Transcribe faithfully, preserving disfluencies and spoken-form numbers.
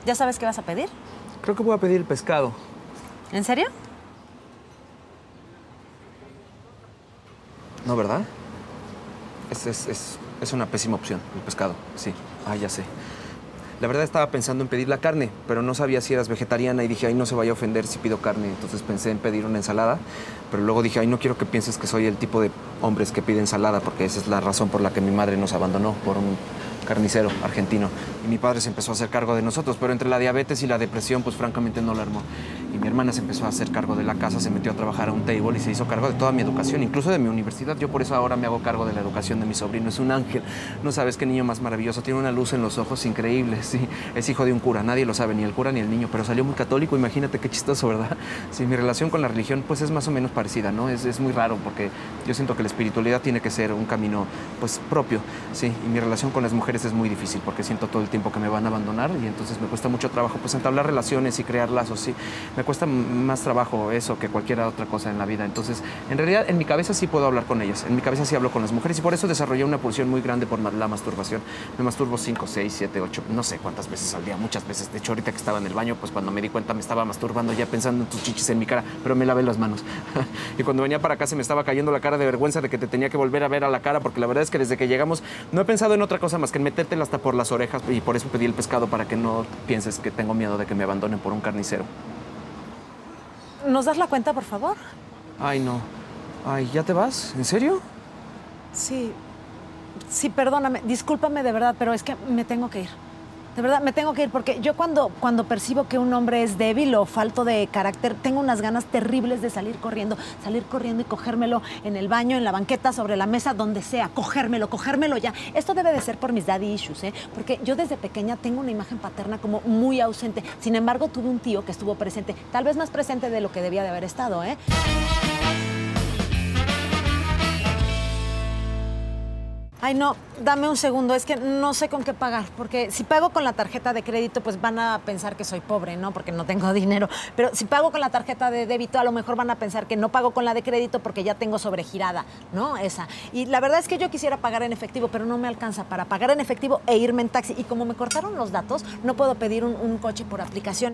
¿Ya sabes qué vas a pedir? Creo que voy a pedir el pescado. ¿En serio? No, ¿verdad? Es, es, es, es una pésima opción, el pescado, sí. Ah, ya sé. La verdad estaba pensando en pedir la carne, pero no sabía si eras vegetariana y dije, ay, no se vaya a ofender si pido carne. Entonces pensé en pedir una ensalada, pero luego dije, ay, no quiero que pienses que soy el tipo de hombres que pide ensalada, porque esa es la razón por la que mi madre nos abandonó, por un carnicero argentino. Y mi padre se empezó a hacer cargo de nosotros, pero entre la diabetes y la depresión, pues francamente no la armó. Y mi hermana se empezó a hacer cargo de la casa, se metió a trabajar a un table y se hizo cargo de toda mi educación, incluso de mi universidad. Yo por eso ahora me hago cargo de la educación de mi sobrino. Es un ángel. No sabes qué niño más maravilloso. Tiene una luz en los ojos increíble, sí. Es hijo de un cura. Nadie lo sabe, ni el cura ni el niño, pero salió muy católico. Imagínate qué chistoso, ¿verdad? Sí, mi relación con la religión, pues es más o menos parecida, ¿no? Es, es muy raro porque yo siento que la espiritualidad tiene que ser un camino, pues, propio, sí. Y mi relación con las mujeres es muy difícil porque siento todo el tiempo que me van a abandonar y entonces me cuesta mucho trabajo, pues, entablar relaciones y crear lazos, sí. Me cuesta más trabajo eso que cualquier otra cosa en la vida. Entonces, en realidad, en mi cabeza sí puedo hablar con ellas. En mi cabeza sí hablo con las mujeres y por eso desarrollé una pulsión muy grande por la masturbación. Me masturbo cinco, seis, siete, ocho, no sé cuántas veces al día, muchas veces. De hecho, ahorita que estaba en el baño, pues cuando me di cuenta me estaba masturbando ya pensando en tus chichis en mi cara, pero me lavé las manos. Y cuando venía para acá se me estaba cayendo la cara de vergüenza de que te tenía que volver a ver a la cara, porque la verdad es que desde que llegamos no he pensado en otra cosa más que en metértela hasta por las orejas y por eso pedí el pescado para que no pienses que tengo miedo de que me abandonen por un carnicero. ¿Nos das la cuenta, por favor? Ay, no. Ay, ¿ya te vas? ¿En serio? Sí. Sí, perdóname. Discúlpame de verdad, pero es que me tengo que ir. De verdad, me tengo que ir porque yo cuando, cuando percibo que un hombre es débil o falto de carácter, tengo unas ganas terribles de salir corriendo, salir corriendo y cogérmelo en el baño, en la banqueta, sobre la mesa, donde sea, cogérmelo, cogérmelo ya. Esto debe de ser por mis daddy issues, ¿eh? Porque yo desde pequeña tengo una imagen paterna como muy ausente. Sin embargo, tuve un tío que estuvo presente, tal vez más presente de lo que debía de haber estado, ¿eh? Ay, no, dame un segundo, es que no sé con qué pagar, porque si pago con la tarjeta de crédito, pues van a pensar que soy pobre, ¿no? Porque no tengo dinero. Pero si pago con la tarjeta de débito, a lo mejor van a pensar que no pago con la de crédito porque ya tengo sobregirada, ¿no? Esa. Y la verdad es que yo quisiera pagar en efectivo, pero no me alcanza para pagar en efectivo e irme en taxi. Y como me cortaron los datos, no puedo pedir un, un coche por aplicación.